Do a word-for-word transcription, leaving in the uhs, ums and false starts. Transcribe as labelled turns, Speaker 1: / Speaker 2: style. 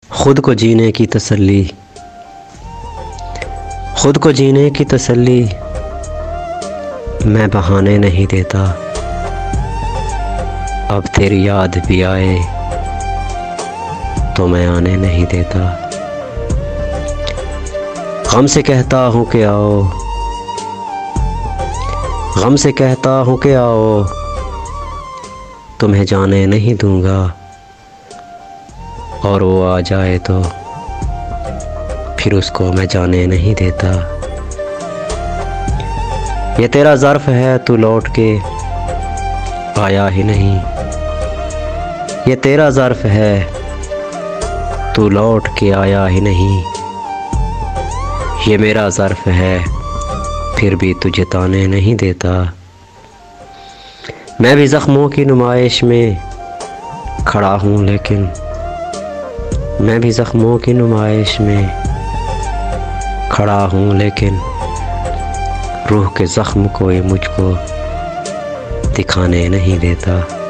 Speaker 1: खुद को जीने की तसल्ली, खुद को जीने की तसल्ली मैं बहाने नहीं देता। अब तेरी याद भी आए तो मैं आने नहीं देता। गम से कहता हूँ कि आओ, गम से कहता हूँ कि आओ, तुम्हें जाने नहीं दूँगा। और वो आ जाए तो फिर उसको मैं जाने नहीं देता। ये तेरा ज़र्फ़ है, तू लौट के आया ही नहीं। ये तेरा ज़र्फ़ है, तू लौट के आया ही नहीं। ये मेरा ज़र्फ़ है, फिर भी तुझे ताने नहीं देता। मैं भी ज़ख्मों की नुमाइश में खड़ा हूँ, लेकिन मैं भी ज़ख्मों की नुमाइश में खड़ा हूँ, लेकिन रूह के ज़ख्म कोई मुझको दिखाने नहीं देता।